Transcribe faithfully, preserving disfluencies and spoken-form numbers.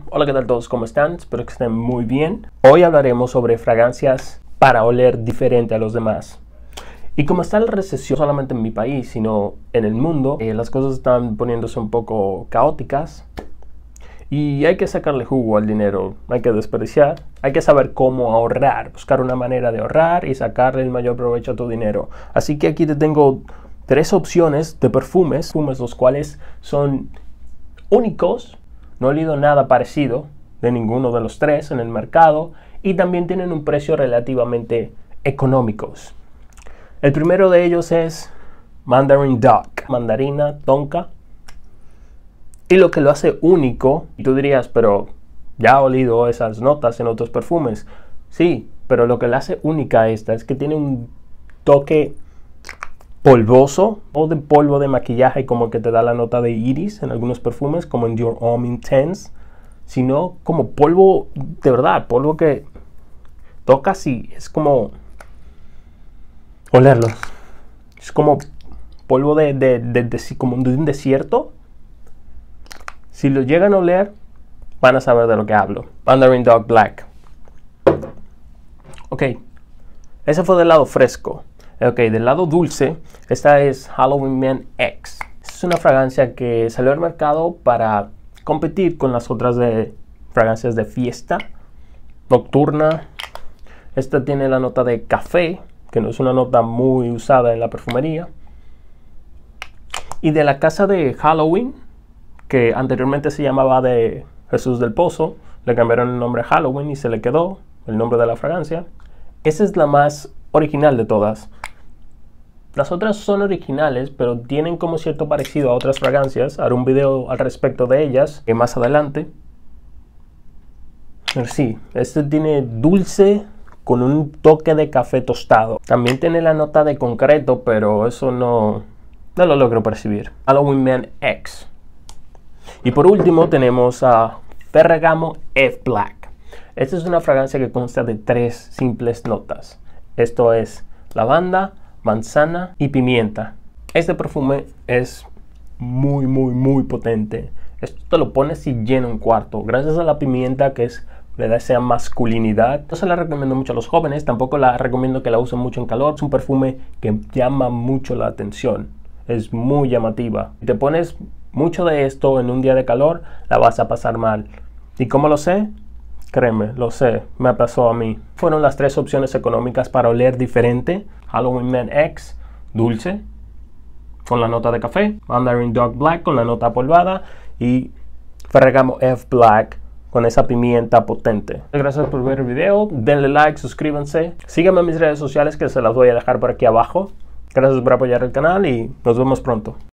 Hola, ¿qué tal todos? ¿Cómo están? Espero que estén muy bien. Hoy hablaremos sobre fragancias para oler diferente a los demás. Y como está la recesión, no solamente en mi país, sino en el mundo, eh, las cosas están poniéndose un poco caóticas. Y hay que sacarle jugo al dinero, hay que desperdiciar, hay que saber cómo ahorrar, buscar una manera de ahorrar y sacarle el mayor provecho a tu dinero. Así que aquí te tengo tres opciones de perfumes, perfumes los cuales son únicos, no he olido nada parecido de ninguno de los tres en el mercado y también tienen un precio relativamente económicos. El primero de ellos es Mandarin Duck, mandarina tonka. Y lo que lo hace único, y tú dirías, pero ya he olido esas notas en otros perfumes. Sí, pero lo que la hace única a esta es que tiene un toque polvoso o de polvo de maquillaje, como que te da la nota de iris en algunos perfumes, como en Your Homme Intense, sino como polvo de verdad, polvo que tocas y es como olerlo. Es como polvo de, de, de, de, como de un desierto. Si lo llegan a oler, van a saber de lo que hablo. Mandarin Duck Black. Ok, ese fue del lado fresco. Ok, del lado dulce, esta es Halloween Man X. Es una fragancia que salió al mercado para competir con las otras de fragancias de fiesta nocturna. Esta tiene la nota de café, que no es una nota muy usada en la perfumería. Y de la casa de Halloween, que anteriormente se llamaba de Jesús del Pozo, le cambiaron el nombre a Halloween y se le quedó el nombre de la fragancia. Esa es la más original de todas. Las otras son originales, pero tienen como cierto parecido a otras fragancias. Haré un video al respecto de ellas eh, más adelante. Pero sí, este tiene dulce con un toque de café tostado. También tiene la nota de concreto, pero eso no, no lo logro percibir. Halloween Man X. Y por último tenemos a Ferragamo F Black. Esta es una fragancia que consta de tres simples notas. Esto es lavanda, manzana y pimienta. Este perfume es muy muy muy potente. Esto te lo pones y llena un cuarto. Gracias a la pimienta, que es, le da esa masculinidad. No se la recomiendo mucho a los jóvenes. Tampoco la recomiendo que la usen mucho en calor. Es un perfume que llama mucho la atención. Es muy llamativa. Si te pones mucho de esto en un día de calor, la vas a pasar mal. ¿Y cómo lo sé? Créeme, lo sé, me pasó a mí. Fueron las tres opciones económicas para oler diferente. Halloween Man X, dulce, con la nota de café. Mandarin Duck Black, con la nota polvada. Y Ferragamo F Black, con esa pimienta potente. Gracias por ver el video. Denle like, suscríbanse. Síganme en mis redes sociales, que se las voy a dejar por aquí abajo. Gracias por apoyar el canal y nos vemos pronto.